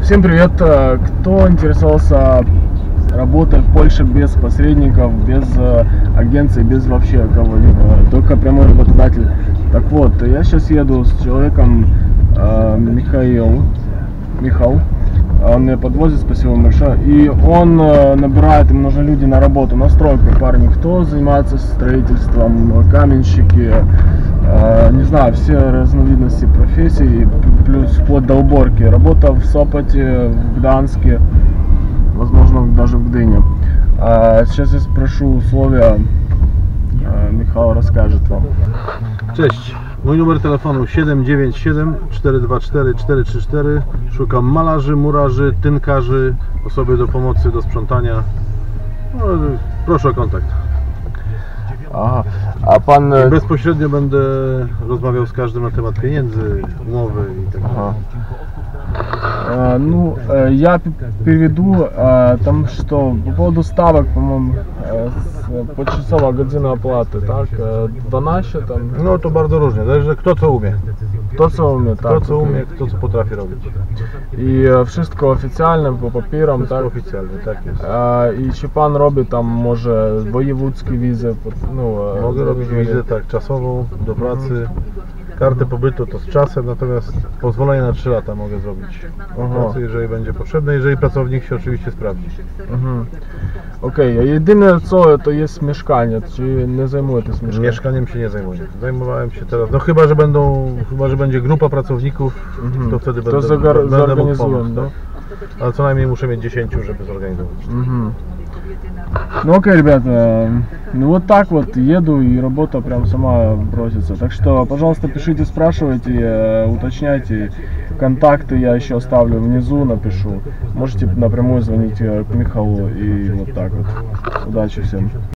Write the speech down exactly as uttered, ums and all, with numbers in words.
Всем привет! Кто интересовался работой в Польше без посредников, без агенции, без вообще кого-либо, только прямой работодатель. Так вот, я сейчас еду с человеком, э, Михаил, Михаил, он меня подвозит, спасибо большое, и он э, набирает, им нужны люди на работу, на стройку, парни, кто занимается строительством, каменщики, э, не знаю, все разновидности профессий, плюс вплоть до уборки, работа в Сопоте, в Гданске, возможно, даже в Гдыне. А сейчас я спрошу условия, Michał rozkaże wam. Cześć, mój numer telefonu siedem dziewięć siedem cztery dwa cztery cztery trzy cztery. Szukam malarzy, murarzy, tynkarzy, osoby do pomocy, do sprzątania. No, proszę o kontakt. Aha, a pan... I bezpośrednio będę rozmawiał z każdym na temat pieniędzy, umowy i tak dalej. А, ну, я переведу там что, по поводу ставок, по-моему, почасовая година оплаты, так, двanaście tam. No to bardzo różnie, zależy kto co umie. Kto co umie, tak. Kto co umie, kto co potrafi robić. I wszystko oficjalne, po papierom, wszystko tak? oficjalne, tak jest. I czy pan robi tam może wojewódzkie wizy? No, mogę robić wizę tak, czasową, do pracy. Kartę pobytu to z czasem, natomiast pozwolenie na trzy lata mogę zrobić pracy, jeżeli będzie potrzebne, jeżeli pracownik się oczywiście sprawdzi. Mhm. Okej, okay. Jedyne co to jest mieszkanie, czy nie zajmujecie się mieszkaniem? Mieszkaniem się nie zajmuję. Zajmowałem się teraz, no chyba, że będą, chyba, że będzie grupa pracowników, mhm. to wtedy to będę, zagar- będę mógł pomóc, no? tak? Ale co najmniej muszę mieć dziesięciu, żeby zorganizować. Mhm. Ну окей, ребята, ну вот так вот еду, и работа прям сама бросится. Так что, пожалуйста, пишите, спрашивайте, уточняйте. Контакты я еще оставлю внизу, напишу. Можете напрямую звонить к Михаилу, и вот так вот. Удачи всем.